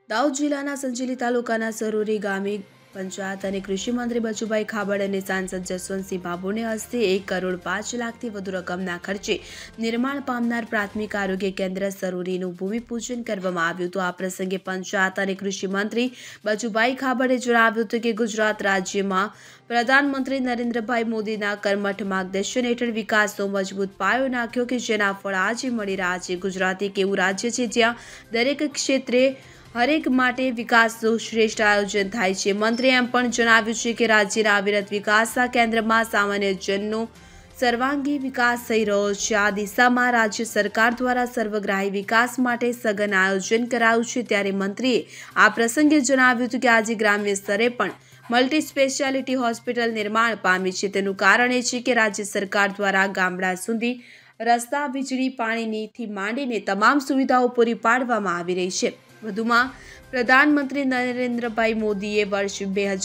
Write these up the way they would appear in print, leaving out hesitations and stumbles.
દાહોદ જિલ્લાના સંજેલી તાલુકાના સરોરી ગામે પંચાયત અને કૃષિ મંત્રી બચુભાઈ ખાબડ અને સાંસદ જસવંતસિંહ ભાભોરને હસ્તે 1 કરોડ 5 લાખથી વધુ રકમના ખર્ચે નિર્માણ પામનાર પ્રાથમિક આરોગ્ય કેન્દ્ર સરોરીનું ભૂમિપૂજન કરવામાં આવ્યું હતું। આ પ્રસંગે પંચાયત અને કૃષિ મંત્રી બચુભાઈ ખાબડે જણાવ્યું હતું કે ગુજરાત રાજ્યમાં પ્રધાનમંત્રી નરેન્દ્રભાઈ મોદીના કર્મઠ માર્ગદર્શન હેઠળ વિકાસનો મજબૂત પાયો નાખ્યો કે જેના ફળ આજે મળી રહ્યા છે। ગુજરાત એક એવું રાજ્ય છે જ્યાં દરેક ક્ષેત્રે હરેક માટે વિકાસનું શ્રેષ્ઠ આયોજન થાય છે। મંત્રીએ એમ પણ જણાવ્યું છે કે રાજ્યના અવિરત વિકાસના કેન્દ્રમાં સામાન્ય જનનો સર્વાંગી વિકાસ થઈ રહ્યો છે। આ દિશામાં રાજ્ય સરકાર દ્વારા સર્વગ્રાહી વિકાસ માટે સઘન આયોજન કરાયું છે। ત્યારે મંત્રીએ આ પ્રસંગે જણાવ્યું હતું કે આજે ગ્રામ્ય સ્તરે પણ મલ્ટી સ્પેશિયાલિટી હોસ્પિટલ નિર્માણ પામી છે। તેનું કારણ એ છે કે રાજ્ય સરકાર દ્વારા ગામડા સુધી રસ્તા, વીજળી, પાણીથી માંડીને તમામ સુવિધાઓ પૂરી પાડવામાં આવી રહી છે। વધુમાં પ્રધાનમંત્રી નરેન્દ્રભાઈ મોદીએ વર્ષ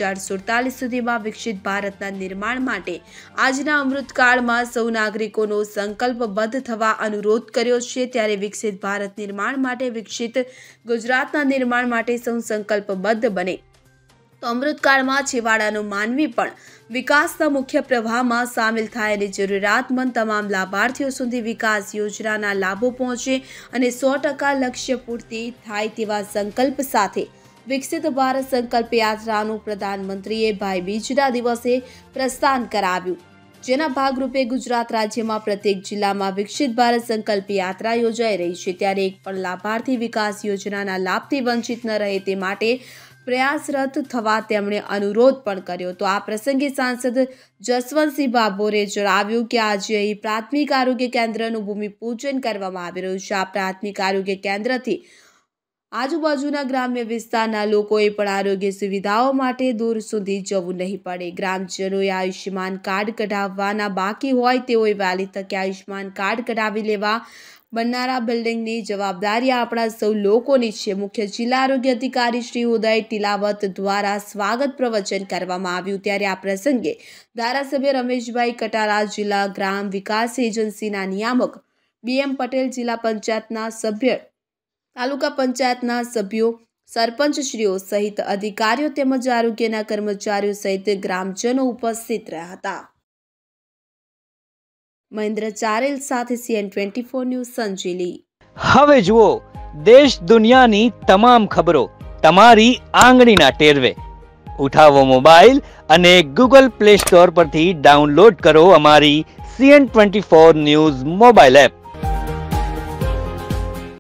2047 સુધીમાં વિકસિત ભારતના નિર્માણ માટે આજના અમૃતકાળમાં સૌ નાગરિકોનો સંકલ્પબદ્ધ થવા અનુરોધ કર્યો છે। ત્યારે વિકસિત ભારત નિર્માણ માટે, વિકસિત ગુજરાતના નિર્માણ માટે સૌ સંકલ્પબદ્ધ બને તો અમૃતકાળમાં છેવાડાનો માનવી પણ વિકાસના મુખ્ય પ્રવાહમાં સામેલ થાય અને જરૂરિયાતમંદ તમામ લાભાર્થીઓ સુધી વિકાસ યોજનાના લાભો પહોંચે અને 100% લક્ષ્ય પૂર્તિ થાય તેવા સંકલ્પ સાથે વિકસિત ભારત સંકલ્પ યાત્રાનું પ્રધાનમંત્રીએ ભાઈબીજના દિવસે પ્રસ્થાન કરાવ્યું। જેના ભાગરૂપે ગુજરાત રાજ્યમાં પ્રત્યેક જિલ્લામાં વિકસિત ભારત સંકલ્પ યાત્રા યોજાઈ રહી છે। ત્યારે એક પણ લાભાર્થી વિકાસ યોજનાના લાભથી વંચિત ન રહે તે માટે પ્રયાસરત થવા તેમણે અનુરોધ પણ કર્યો। તો આ પ્રસંગે સાંસદ જસવંતસિંહ ભાભોરે જણાવ્યું કે આજે અહીં પ્રાથમિક આરોગ્ય કેન્દ્રનું ભૂમિપૂજન કરવામાં આવી રહ્યું છે। આ પ્રાથમિક આરોગ્ય કેન્દ્રથી આજુબાજુના ગ્રામ્ય વિસ્તારના લોકોએ પણ આરોગ્ય સુવિધાઓ માટે દૂર સુધી જવું નહીં પડે। ગ્રામજનોએ આયુષ્યમાન કાર્ડ કઢાવવાના બાકી હોય તેઓએ વહેલી તકે આયુષ્યમાન કાર્ડ કઢાવી લેવા। બનનારા બિલ્ડિંગની જવાબદારી આપણા સૌ લોકોની છે। મુખ્ય જિલ્લા આરોગ્ય અધિકારી શ્રી ઉદય ટીલાવત દ્વારા સ્વાગત પ્રવચન કરવામાં આવ્યું। ત્યારે આ પ્રસંગે ધારાસભ્ય રમેશભાઈ કટારા, જિલ્લા ગ્રામ વિકાસ એજન્સીના નિયામક BM પટેલ, જિલ્લા પંચાયતના સભ્ય, તાલુકા પંચાયતના સભ્યો, સરપંચશ્રીઓ સહિત અધિકારીઓ તેમજ આરોગ્યના કર્મચારીઓ સહિત ગ્રામજનો ઉપસ્થિત રહ્યા હતા। મહેન્દ્ર ચારેલ સાથે CN24 ન્યૂઝ સંજેલી। હવે જુઓ દેશ દુનિયાની તમામ ખબરો તમારી આંગળીના ટેરવે। ઉઠાવો મોબાઈલ અને Google Play Store પરથી ડાઉનલોડ કરો અમારી CN24 ન્યૂઝ મોબાઈલ એપ।